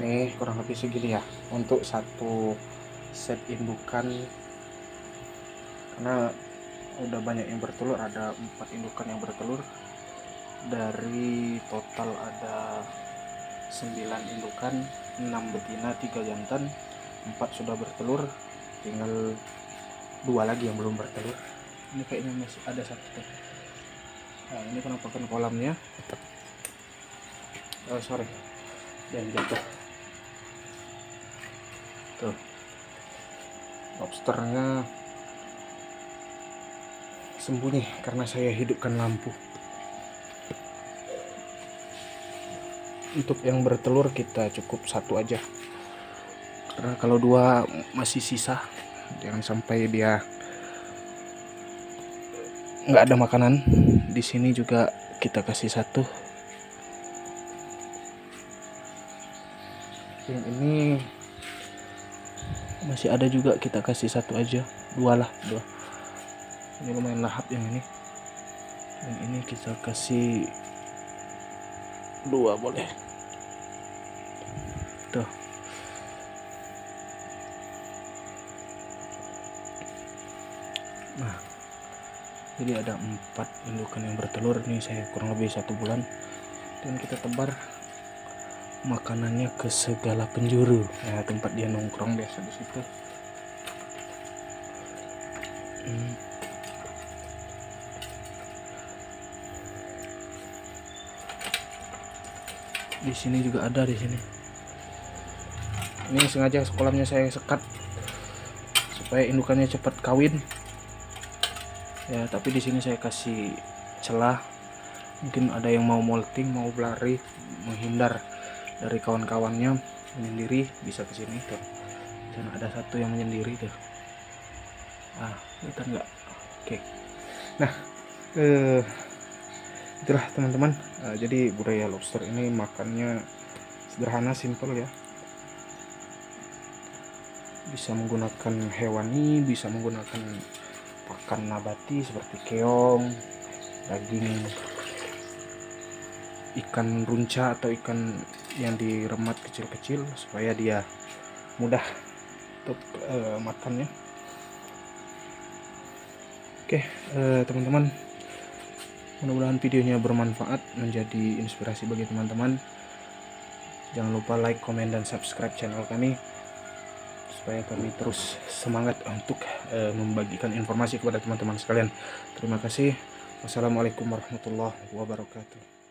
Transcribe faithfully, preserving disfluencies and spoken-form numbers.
nih kurang lebih segini ya untuk satu set indukan, karena udah banyak yang bertelur, ada empat indukan yang bertelur dari total ada sembilan indukan, enam betina, tiga jantan, empat sudah bertelur, tinggal dua lagi yang belum bertelur. Ini kayaknya masih ada satu tuh. Nah, ini penampakan kolamnya. Oh sorry, dan jatuh tuh lobsternya sembunyi karena saya hidupkan lampu. Untuk yang bertelur kita cukup satu aja, karena kalau dua masih sisa, jangan sampai dia nggak ada makanan. Di sini juga kita kasih satu. Yang ini masih ada juga, kita kasih satu aja, dua lah, dua. Ini lumayan lahap yang ini. Yang ini kita kasih dua boleh. Tuh. Nah, jadi ada empat indukan yang bertelur. Ini saya kurang lebih satu bulan, dan kita tebar makanannya ke segala penjuru. Nah, tempat dia nongkrong biasa di situ. Hmm. Di sini juga ada, di sini. Ini sengaja kolamnya saya sekat supaya indukannya cepat kawin. Ya, tapi di sini saya kasih celah. Mungkin ada yang mau molting, mau berlari, menghindar dari kawan-kawannya, menyendiri, bisa ke sini tuh. Dan ada satu yang menyendiri tuh. Ah, kelihatan nggak? Oke. Nah, eh, itulah teman-teman. Eh, jadi budaya lobster ini makannya sederhana, simple ya. Bisa menggunakan hewani, bisa menggunakan pakan nabati seperti keong, daging ikan runca atau ikan yang diremat kecil-kecil supaya dia mudah untuk uh, makannya. Oke, uh, teman-teman, mudah-mudahan videonya bermanfaat, menjadi inspirasi bagi teman-teman. Jangan lupa like, komen, dan subscribe channel kami supaya kami terus semangat untuk uh, membagikan informasi kepada teman-teman sekalian. Terima kasih. Wassalamualaikum warahmatullahi wabarakatuh.